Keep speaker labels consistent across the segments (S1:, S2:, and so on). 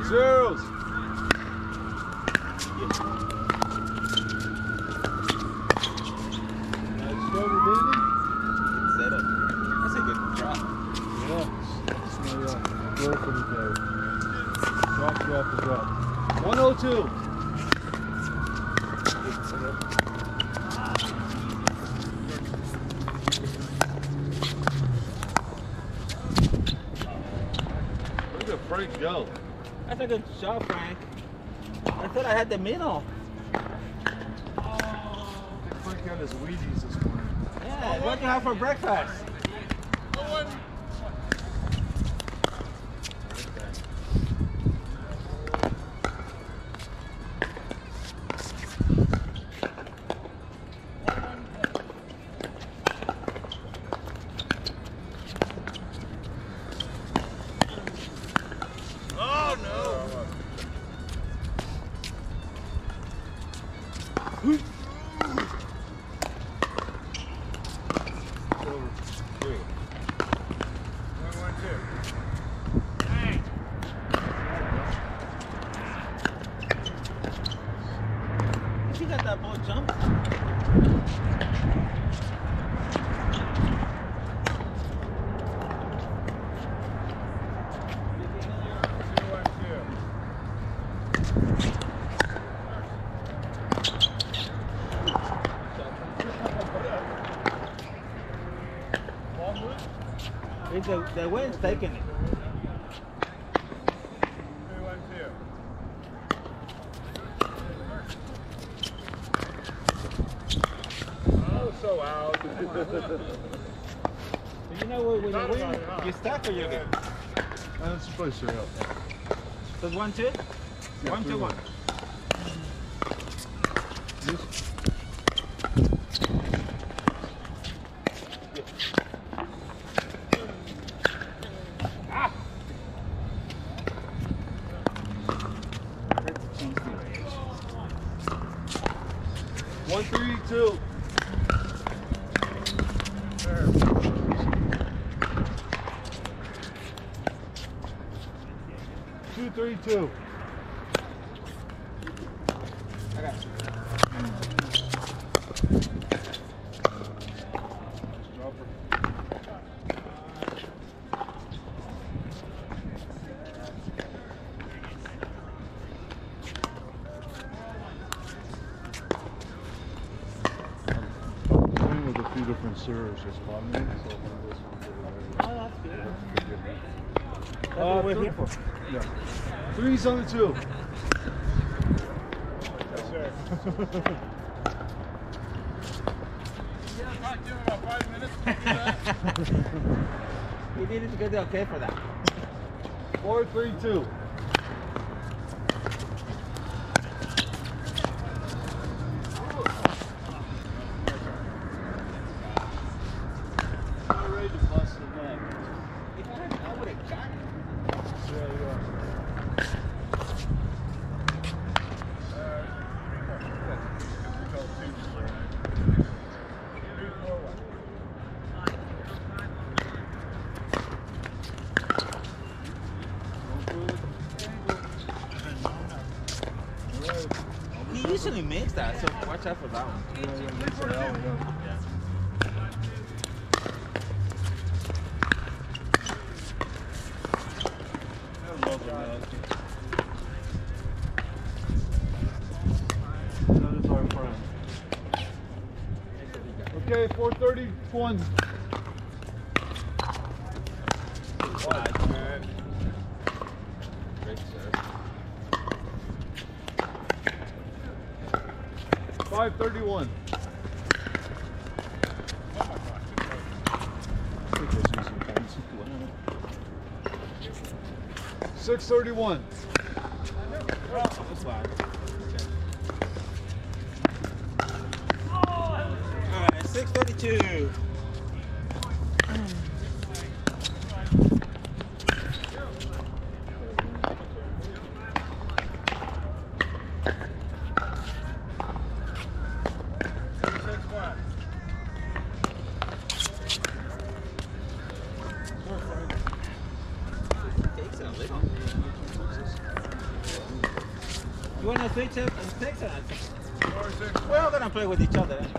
S1: Zeros. Nice cover, Danny.
S2: Set up. That's a good drop.
S1: Yeah, that's my goal for the day. Drop, drop, drop. 102. Look at Frank go.
S2: That's a good shot, Frank. I thought I had the middle.
S1: I think Frank got his Wheaties this morning.
S2: Yeah, what do you have for breakfast?
S1: Oh no!
S2: You got that ball jump? The wind's taking it.
S1: 3-1-2. Oh, so out.
S2: You know when you win, you stack or you get?
S1: That's probably straight up.
S2: So it's 1-2?
S1: Yeah,
S2: 1-2-1. Ah!
S1: 1-3-2. 2-3-2.
S2: I got you.
S1: Playing with a few different servers this bottom end, so one of those ones over there.
S2: Oh, that's good.
S1: That's
S2: That's what we're here for.
S1: Yeah. 3's on the 2.
S3: Yes, sir. We're not giving about 5 minutes to do that.
S2: You needed to get the okay for that.
S1: 4-3-2. I'm ready to bust the neck.
S2: If I would have got it.
S1: Yeah, you are.
S2: He usually makes that, so watch out for that one.
S1: Okay, 431.
S2: Nice, man. Great serve.
S1: 531. 631.
S2: That's fine. Alright, 632. Takes it a little. You want to switch it and 6 or not?
S3: 4, 6.
S2: We're all going to play with each other. Eh?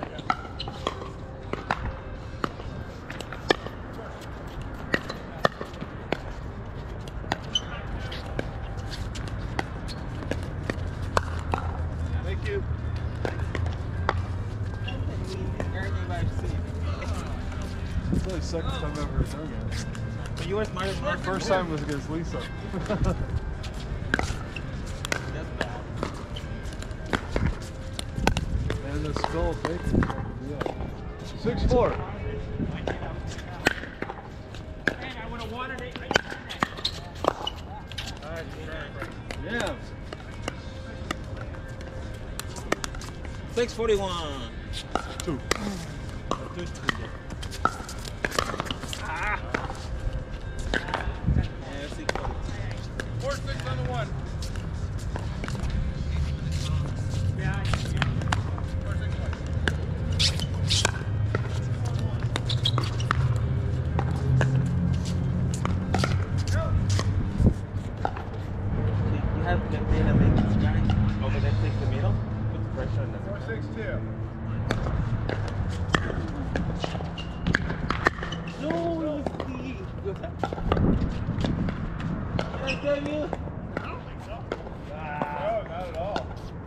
S1: Thank you. It's only the second time I've ever done that.
S2: But you were smarter than that.
S1: First time was against Lisa.
S2: That's bad.
S1: And the skull bacon. Yeah. 6-4.
S3: I would have wanted it.
S1: Yeah.
S2: 6:41.
S1: 2.
S2: Ah. Yeah, 6:40.
S3: 4, 6 on the 1. Yeah. 4, 6, 1.
S2: You have to play the big guy over there, take the middle, put pressure on them.
S3: 4, 6, 2.
S2: No, Steve. Did I tell you?
S3: I don't think so. No, not at all.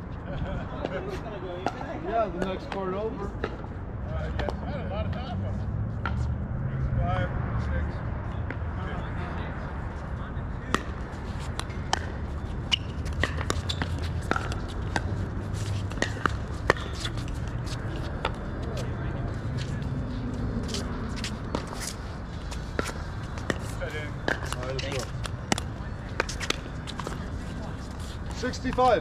S1: Yeah, the next part over.
S3: Yes, I had a lot of time on it. 5, 6.
S1: All right, let's go. 65.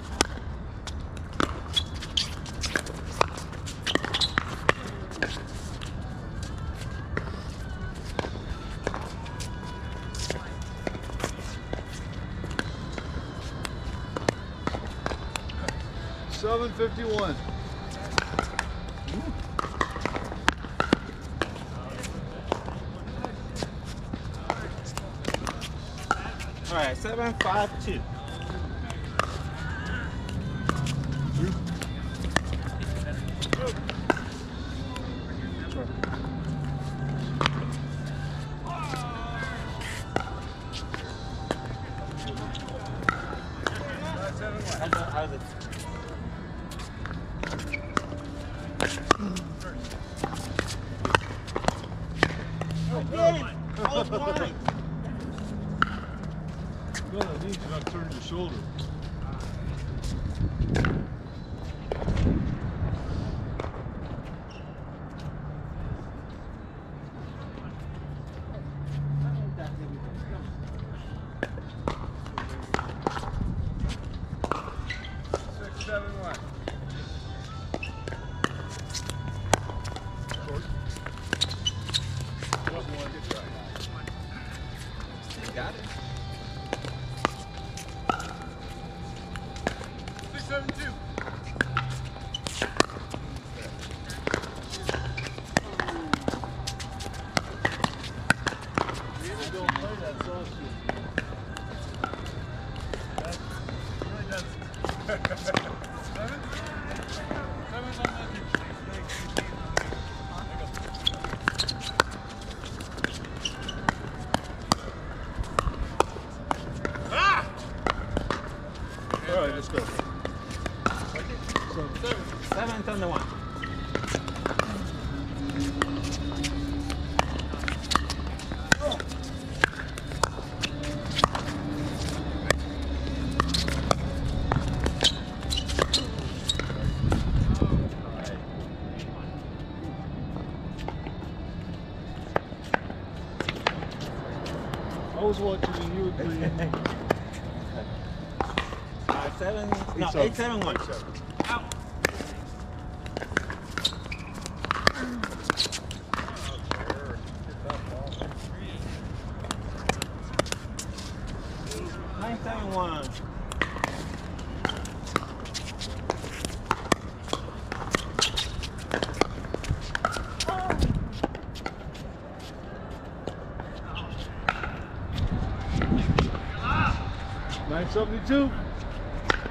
S1: $7.51.
S2: All right, 7-5-2. How's it? Again! Oh, my!
S1: No, that means you're not turning your shoulder.
S2: Got it.
S3: 6, 7, 2.
S1: Really don't play that song.
S3: 7's on the
S1: All right, let's go.
S2: 7th on the 1.
S1: I was watching and you were playing.
S2: 7, no, 8-7-1. Out. Nine, 7-1.
S1: $9.72.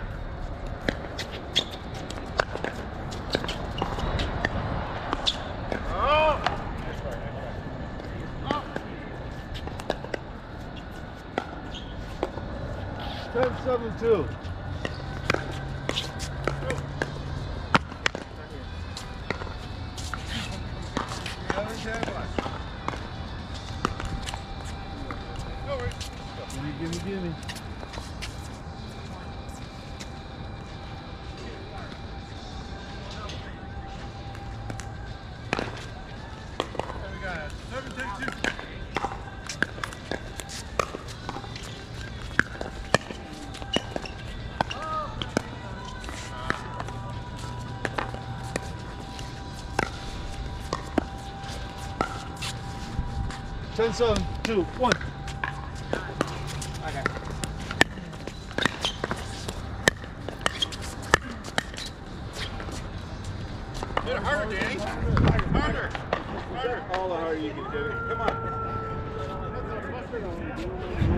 S1: 10-7-2.
S3: No worries.
S1: Gimme.
S3: 7-10-2.
S1: Ten, 7, 2, 1.
S2: Okay.
S3: Hit it harder, Danny. Harder. Harder.
S2: All the harder you can do it. Come on.